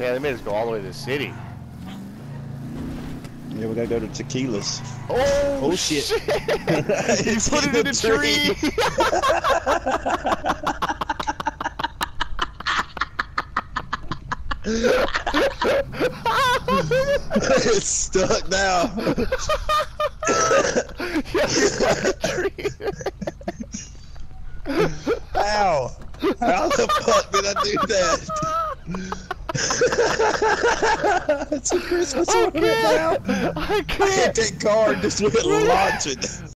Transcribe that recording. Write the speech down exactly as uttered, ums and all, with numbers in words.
Yeah, they made us go all the way to the city. Yeah, we gotta go to Tequila's. Oh, Oh shit! shit. He put it in a tree. It's stuck now. Yeah, he's got a tree. Ow! How the fuck did I do that? It's a Christmas I ornament now. can't. I I can't. hit that car and just went launching.